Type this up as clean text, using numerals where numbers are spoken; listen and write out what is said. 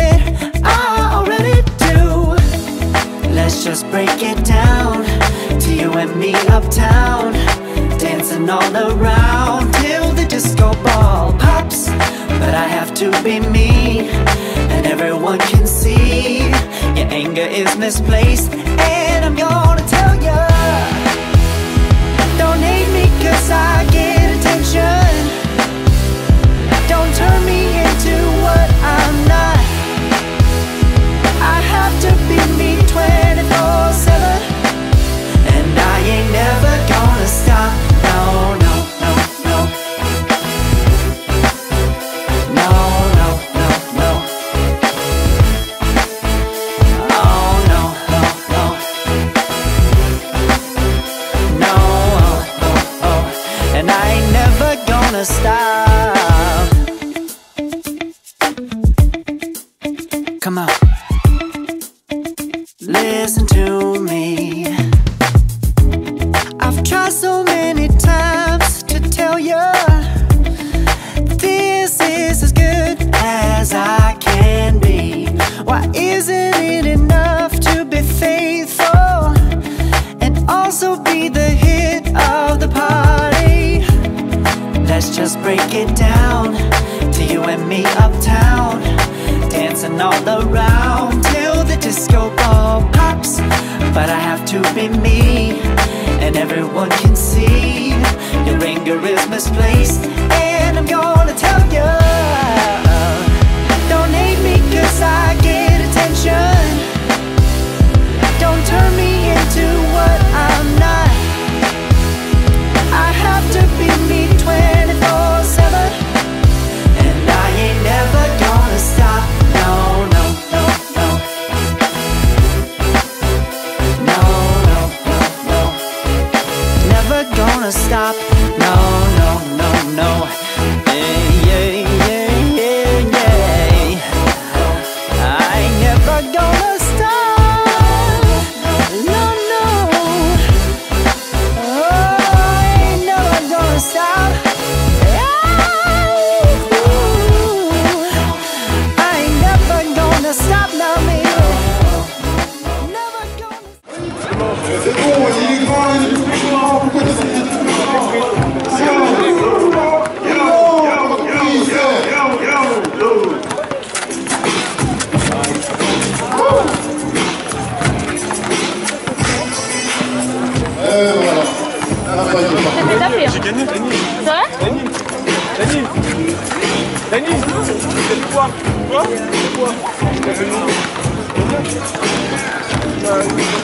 it, I already do. Let's just break it down, to you and me uptown, dancing all around till the disco ball pops. But I have to be me, and everyone can see your anger is misplaced, and I'm gonna tell ya, don't hate me cause I get attention. Don't turn me into what I'm not. I have to be me 24/7, and I ain't never gonna stop. No, no, no, no. No, no, no, no. Oh, no, no, no. No, oh, oh, oh. And I ain't never gonna stop. Come on, listen to me. I've tried so many times to tell you this is as good as I can be. Why isn't it enough to be faithful and also be the hit of the party? Let's just break it down, to you and me uptown, dancing all around till the disco ball pops. But I have to be me, and everyone can see your anger is misplaced, and I'm gonna tell you, don't hate me cause I get attention. Don't turn me into what I'm not. I have to be me 24/7, and I ain't never gonna stop. No, no, no, no. No, no, no, no. Never gonna stop. No, no, no, no. Yeah, yeah, yeah, yeah, yeah. I ain't never gonna stop. No, no. Oh, I ain't never gonna stop. I ain't never gonna stop now, baby. Never gonna. C'est bon, il est grand, il est plus grand, pourquoi tu fais J'ai gagné, Dani. C'est vrai? Dani, c'est quoi? Quoi? C'est quoi?